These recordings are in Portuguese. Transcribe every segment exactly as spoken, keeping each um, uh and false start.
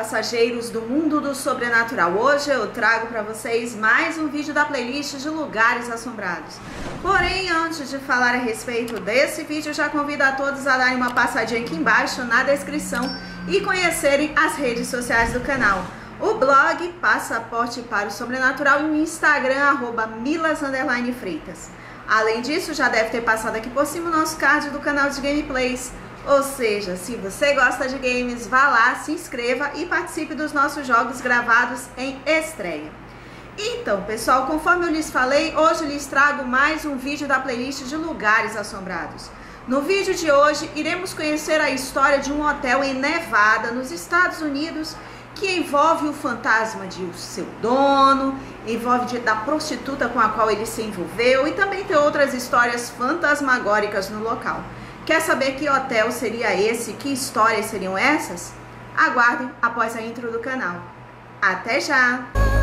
passageiros do mundo do sobrenatural. Hoje eu trago para vocês mais um vídeo da playlist de lugares assombrados. Porém, antes de falar a respeito desse vídeo, eu já convido a todos a darem uma passadinha aqui embaixo na descrição e conhecerem as redes sociais do canal. O blog Passaporte para o Sobrenatural e o Instagram arroba milas underline freitas. Além disso, já deve ter passado aqui por cima o nosso card do canal de gameplays. Ou seja, se você gosta de games, vá lá, se inscreva e participe dos nossos jogos gravados em estreia. Então, pessoal, conforme eu lhes falei, hoje lhes trago mais um vídeo da playlist de lugares assombrados. No vídeo de hoje, iremos conhecer a história de um hotel em Nevada, nos Estados Unidos, que envolve o fantasma de o seu dono, envolve de, da prostituta com a qual ele se envolveu e também tem outras histórias fantasmagóricas no local. Quer saber que hotel seria esse? Que histórias seriam essas? Aguardem após a intro do canal. Até já!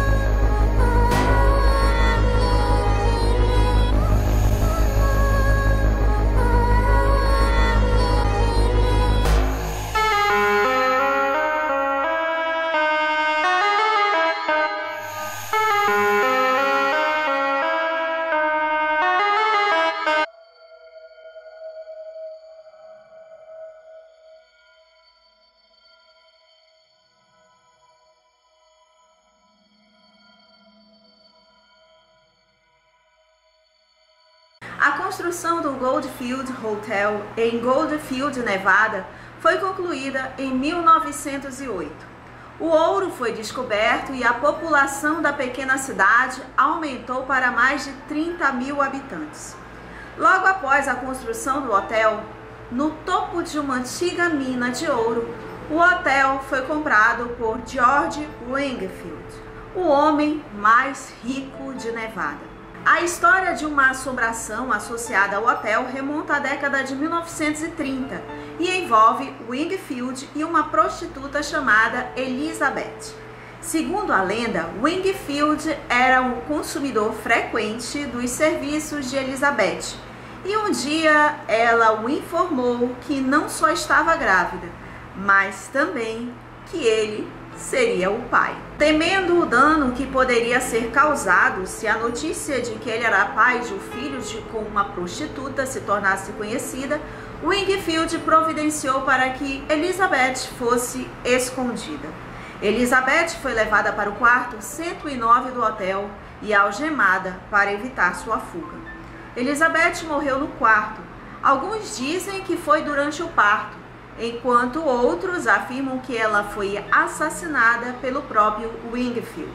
A construção do Goldfield Hotel em Goldfield, Nevada, foi concluída em mil novecentos e oito. O ouro foi descoberto e a população da pequena cidade aumentou para mais de trinta mil habitantes. Logo após a construção do hotel, no topo de uma antiga mina de ouro, o hotel foi comprado por George Wingfield, o homem mais rico de Nevada. A história de uma assombração associada ao hotel remonta à década de mil novecentos e trinta e envolve Wingfield e uma prostituta chamada Elizabeth. Segundo a lenda, Wingfield era um consumidor frequente dos serviços de Elizabeth e um dia ela o informou que não só estava grávida, mas também que ele seria o pai. Temendo o dano que poderia ser causado se a notícia de que ele era pai de um filho de, com uma prostituta se tornasse conhecida, Wingfield providenciou para que Elizabeth fosse escondida. Elizabeth foi levada para o quarto cento e nove do hotel e algemada para evitar sua fuga. Elizabeth morreu no quarto. Alguns dizem que foi durante o parto, enquanto outros afirmam que ela foi assassinada pelo próprio Wingfield.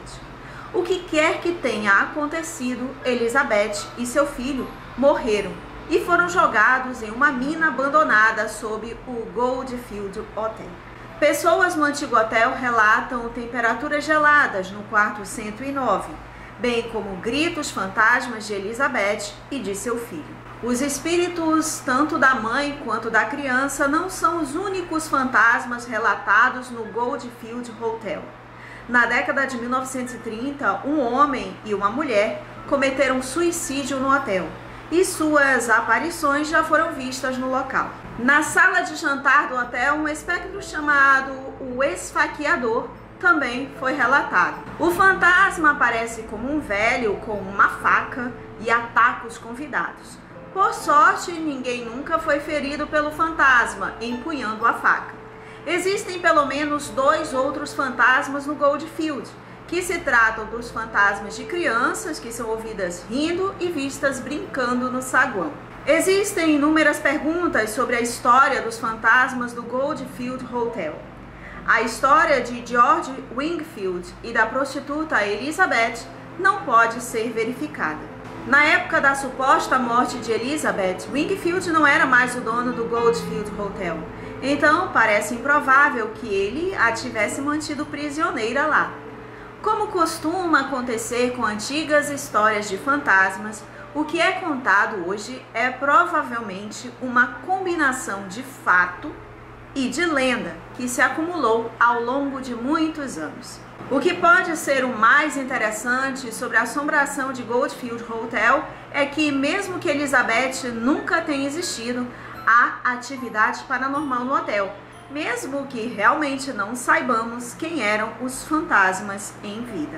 O que quer que tenha acontecido, Elizabeth e seu filho morreram e foram jogados em uma mina abandonada sob o Goldfield Hotel. Pessoas no antigo hotel relatam temperaturas geladas no quarto cento e nove, bem como gritos fantasmas de Elizabeth e de seu filho. Os espíritos, tanto da mãe quanto da criança, não são os únicos fantasmas relatados no Goldfield Hotel. Na década de mil novecentos e trinta, um homem e uma mulher cometeram suicídio no hotel e suas aparições já foram vistas no local. Na sala de jantar do hotel, um espectro chamado o Esfaqueador também foi relatado. O fantasma aparece como um velho com uma faca e ataca os convidados. Por sorte, ninguém nunca foi ferido pelo fantasma empunhando a faca. Existem pelo menos dois outros fantasmas no Goldfield, que se tratam dos fantasmas de crianças que são ouvidas rindo e vistas brincando no saguão. Existem inúmeras perguntas sobre a história dos fantasmas do Goldfield Hotel. A história de George Wingfield e da prostituta Elizabeth não pode ser verificada. Na época da suposta morte de Elizabeth, Wingfield não era mais o dono do Goldfield Hotel. Então, parece improvável que ele a tivesse mantido prisioneira lá. Como costuma acontecer com antigas histórias de fantasmas, o que é contado hoje é provavelmente uma combinação de fato e de lenda que se acumulou ao longo de muitos anos. O que pode ser o mais interessante sobre a assombração de Goldfield Hotel é que, mesmo que Elizabeth nunca tenha existido, há atividade paranormal no hotel mesmo que realmente não saibamos quem eram os fantasmas em vida.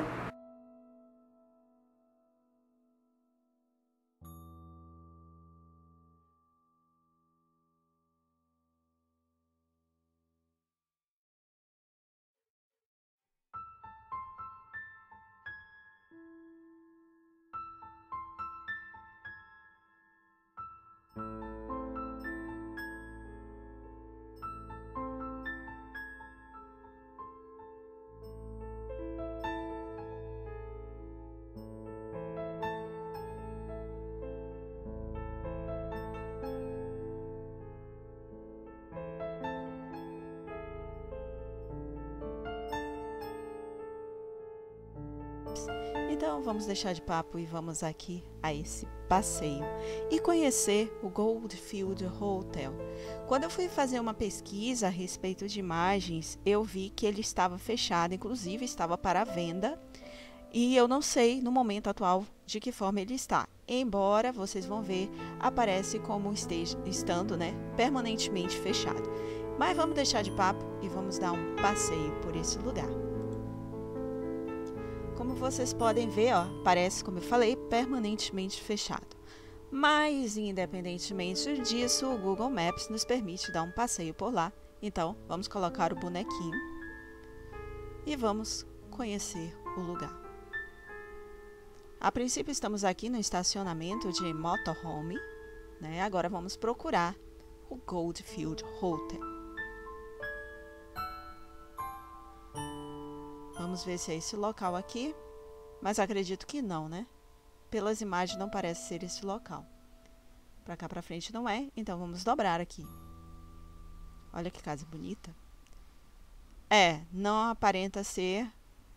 Então vamos deixar de papo e vamos aqui a esse passeio e conhecer o Goldfield Hotel. Quando eu fui fazer uma pesquisa a respeito de imagens, eu vi que ele estava fechado, inclusive estava para venda, e eu não sei no momento atual de que forma ele está. Embora vocês vão ver, aparece como esteja, estando, né, permanentemente fechado. Mas vamos deixar de papo e vamos dar um passeio por esse lugar. Como vocês podem ver, ó, parece, como eu falei, permanentemente fechado. Mas, independentemente disso, o Google Maps nos permite dar um passeio por lá. Então, vamos colocar o bonequinho e vamos conhecer o lugar. A princípio, estamos aqui no estacionamento de motorhome, né? Agora vamos procurar o Goldfield Hotel. Vamos ver se é esse local aqui, mas acredito que não, né? Pelas imagens não parece ser esse local. Pra cá pra frente não é, então vamos dobrar aqui. Olha que casa bonita. É, não aparenta ser...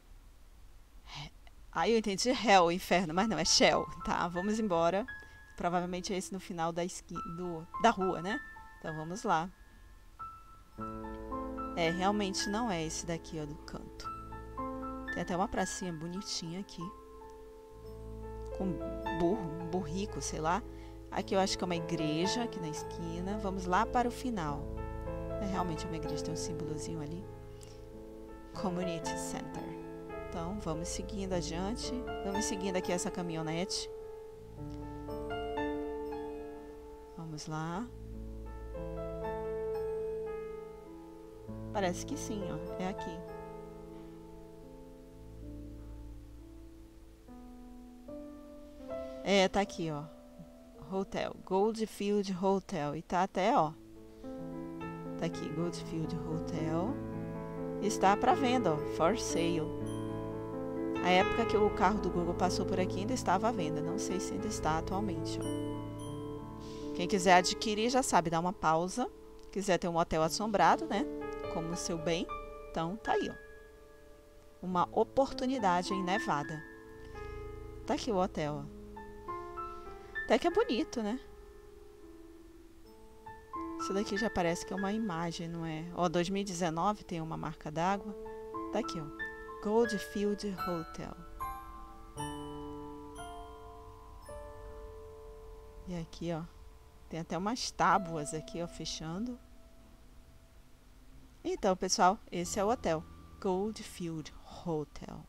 Aí eu entendi Hell, inferno, mas não, é Shell, tá? Vamos embora. Provavelmente é esse no final da esquina, do, da rua, né? Então vamos lá. É, realmente não é esse daqui, ó, do canto. Tem até uma pracinha bonitinha aqui. Com burro, um burrico, sei lá. Aqui eu acho que é uma igreja, aqui na esquina. Vamos lá para o final. É realmente uma igreja, tem um símbolozinho ali. Community Center. Então, vamos seguindo adiante. Vamos seguindo aqui essa caminhonete. Vamos lá. Parece que sim, ó. É aqui. É, tá aqui, ó. Hotel. Goldfield Hotel. E tá até, ó. Tá aqui, Goldfield Hotel. Está para venda, ó. For sale. A época que o carro do Google passou por aqui ainda estava à venda. Não sei se ainda está atualmente, ó. Quem quiser adquirir já sabe, dá uma pausa. Quiser ter um hotel assombrado, né? Como o seu bem. Então, tá aí, ó. Uma oportunidade em Nevada. Tá aqui o hotel, ó. Até que é bonito, né? Isso daqui já parece que é uma imagem, não é? Ó, dois mil e dezenove tem uma marca d'água. Tá aqui, ó. Goldfield Hotel. E aqui, ó. Tem até umas tábuas aqui, ó, fechando. Então, pessoal, esse é o hotel. Goldfield Hotel.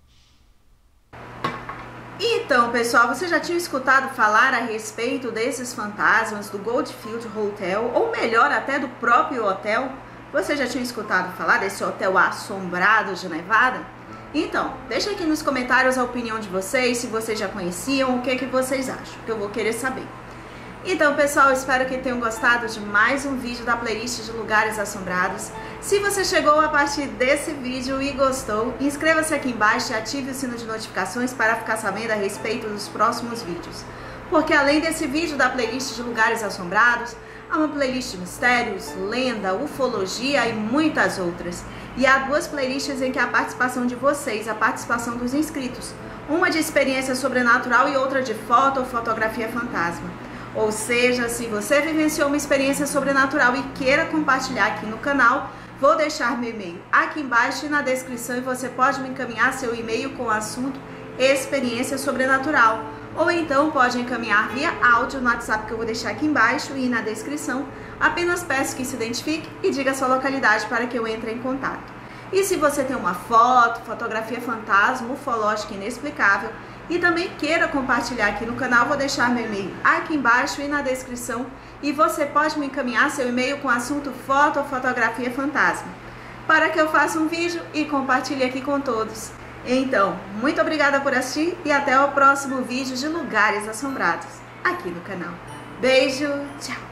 Então, pessoal, você já tinha escutado falar a respeito desses fantasmas do Goldfield Hotel, ou melhor, até do próprio hotel? Você já tinha escutado falar desse hotel assombrado de Nevada? Então, deixa aqui nos comentários a opinião de vocês, se vocês já conheciam, o que, que vocês acham, que eu vou querer saber. Então, pessoal, espero que tenham gostado de mais um vídeo da playlist de lugares assombrados. Se você chegou a partir desse vídeo e gostou, inscreva-se aqui embaixo e ative o sino de notificações para ficar sabendo a respeito dos próximos vídeos. Porque além desse vídeo da playlist de lugares assombrados, há uma playlist de mistérios, lenda, ufologia e muitas outras. E há duas playlists em que há a participação de vocês, a participação dos inscritos. Uma de experiência sobrenatural e outra de foto ou fotografia fantasma. Ou seja, se você vivenciou uma experiência sobrenatural e queira compartilhar aqui no canal, vou deixar meu e-mail aqui embaixo e na descrição e você pode me encaminhar seu e-mail com o assunto experiência sobrenatural. ou então pode encaminhar via áudio no WhatsApp que eu vou deixar aqui embaixo e na descrição. Apenas peço que se identifique e diga a sua localidade para que eu entre em contato. E se você tem uma foto, fotografia fantasma, ufológica inexplicável e também queira compartilhar aqui no canal, vou deixar meu e-mail aqui embaixo e na descrição. E você pode me encaminhar seu e-mail com o assunto foto ou fotografia fantasma, para que eu faça um vídeo e compartilhe aqui com todos. Então, muito obrigada por assistir e até o próximo vídeo de lugares assombrados aqui no canal. Beijo, tchau!